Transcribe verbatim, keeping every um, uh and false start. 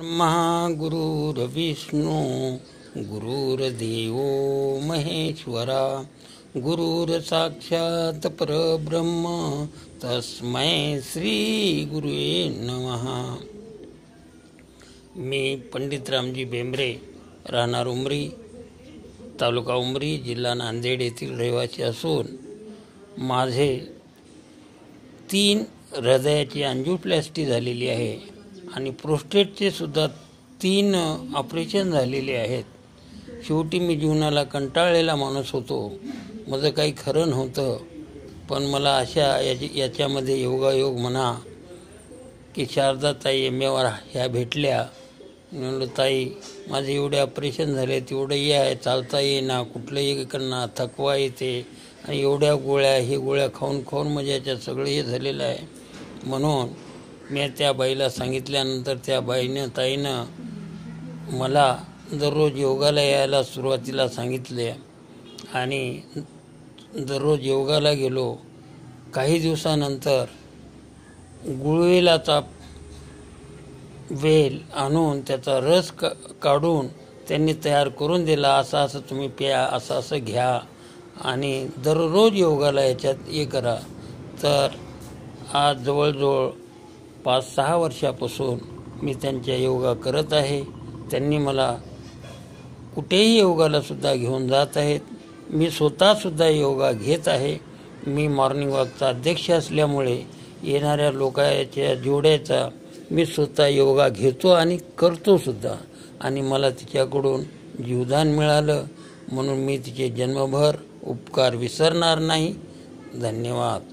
गुरुर्विष्णू गुरुर्देवो महेश्वरा गुरुर्साक्षात् परब्रह्म तस्मै श्री गुरुवे नमः। मी पंडित रामजी बेंबरे, राहणार उमरी, तालुका उमरी, जिल्हा नांदेड येथील रहिवासी असून माझे तीन हृदयाची अँजिओप्लास्टी झालेली आहे आणि प्रोस्टेटचे सुद्धा तीन ऑपरेशन झालेले आहेत। शेवटी मी जीवनाला कंटाळलेला माणूस होतो, माझं काही खरं नव्हतं। पण मला अशा याच्यामध्ये योगायोग म्हणा की शारदा ताई एम एवर ह्या भेटल्या। म्हणलं ताई माझे एवढे ऑपरेशन झाले, तेवढं हे आहे, चालता येईना, कुठलंही करणं, थकवा येते आणि एवढ्या गोळ्या हे गोळ्या खाऊन खाऊन म्हणजे याच्यात सगळं हे झालेलं आहे। म्हणून मी त्या बाईला सांगितल्यानंतर त्या बाईनं ताईनं मला दररोज योगाला यायला सुरुवातीला सांगितले आणि दररोज योगाला गेलो। काही दिवसानंतर गुळवेलाचा वेल आणून त्याचा रस का काढून त्यांनी तयार करून दिला, असं असं तुम्ही प्या, असं असं घ्या आणि दररोज योगाला याच्यात हे करा। तर आज जवळजवळ पाच सहा वर्षापासून मी त्यांच्या योगा करत आहे। त्यांनी मला कुठेही योगाला सुद्धा घेऊन जात आहेत। मी स्वतःसुद्धा योगा घेत आहे। मी मॉर्निंग वॉकचा अध्यक्ष असल्यामुळे येणाऱ्या लोकांच्या जोड्याचा मी स्वतः योगा घेतो आणि करतो सुद्धा आणि मला तिच्याकडून जीवदान मिळालं म्हणून मी तिचे जन्मभर उपकार विसरणार नाही। धन्यवाद।